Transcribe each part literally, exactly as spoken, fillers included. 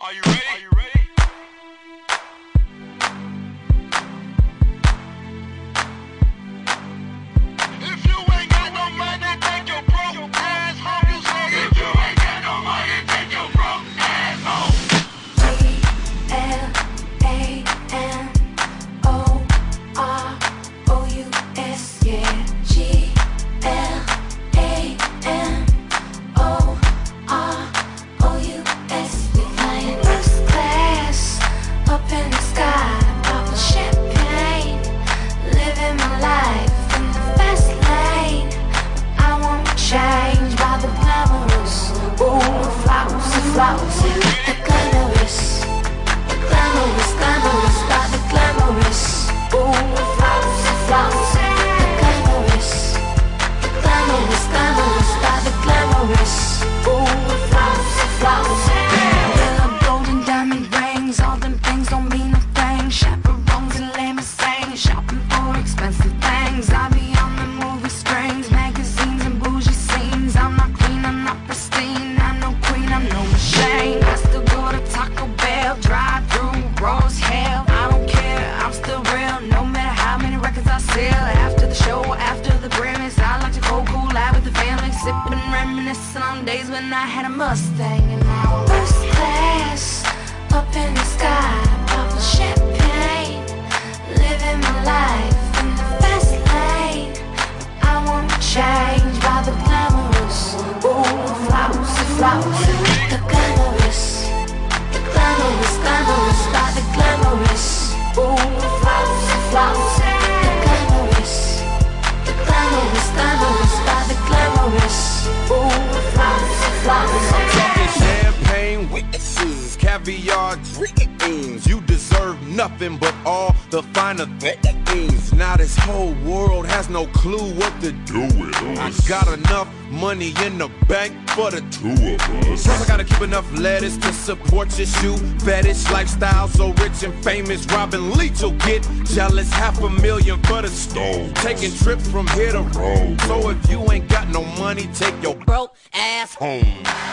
Are you ready? Are you ready? If you ain't got no money, take your broke ass home. You say if you ain't got no money, take your broke ass home. G L A M O R O U S, yeah. G L A M O R O U S. We flying first class up in the sky, popping champagne, living my life in the fast lane. I won't change by the glamorous. Ooh, flowers, flowers, the glamorous, the glamorous, glamorous by the glamorous. Ooh, flowers, flowers, the glamorous, the glamorous, glamorous by the glamorous. Ooh, flowers, flowers. Yellow, golden, diamond rings, all them things don't mean a thing. Chaperones and limousines, shopping for expensive things. I be on the movie screens, magazines and bougie scenes. I'm not clean, I'm not pristine, I'm no queen, I'm no machine. I still go to Taco Bell, drive through Rose Hell. I don't care, I'm still real, no matter how many records I sell. After the show, after the Grammys, I like to go cool out with the family, sipping, reminiscing on days when I had a Mustang. And now first class up in the sky, popping champagne, living my life in the fast lane. I won't change by the glamorous. Ooh, flowers, flowers, the glamorous, the glamorous, glamorous by the glamorous. Ooh, flowers, flowers, the glamorous, the glamorous, glamorous by the glamorous. Ooh, flowers, flowers. I'm talking champagne witnesses, caviar dreams. You deserve nothing but all the finer things. Now this whole world has no clue what to do with us. I got enough money in the bank for the two of us. Plus I gotta keep enough lettuce to support your shoe fetish lifestyle. So rich and famous, Robin Leach will get jealous. Half a million for the stove, taking trips from here to Rome. So if you ain't got no money, take your broke ass home.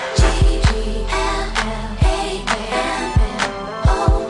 G L A M O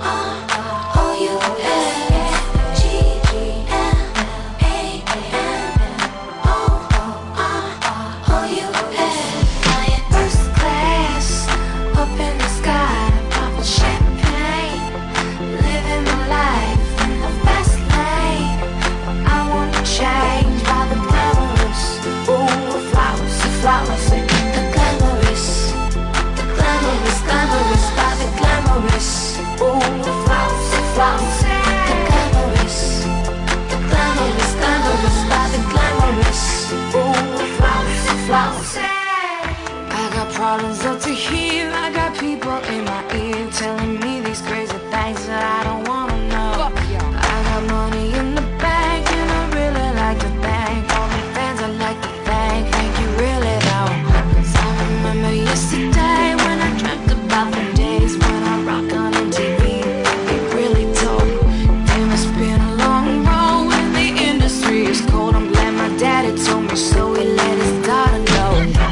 R O U S. G L A M O R O U S. Flying first class up in the sky, popping champagne, living my life in the fast lane. I won't change by the glamorous. Ooh, flowers, flowers, the glamorous, the glamorous, glamorous by the glamorous. Ooh, flowers, flowers, the glamorous, the glamorous, glamorous by the glamorous. Ooh, flowers, flowers. I got problems up to here, I got people in my ear telling me these crazy things that I don't wanna know. I got money in the bank and I really like to thank all my fans. I like to thank, thank you really though. 'Cause I remember yesterday when I dreamt about the days when I rocked on M T V. It really told. Damn, it's been a long road and the industry is cold. I'm glad my daddy told me so, he let his daughter know.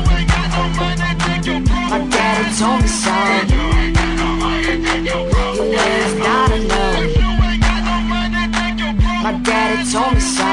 My daddy told me so. He let his daughter know. My daddy told me so.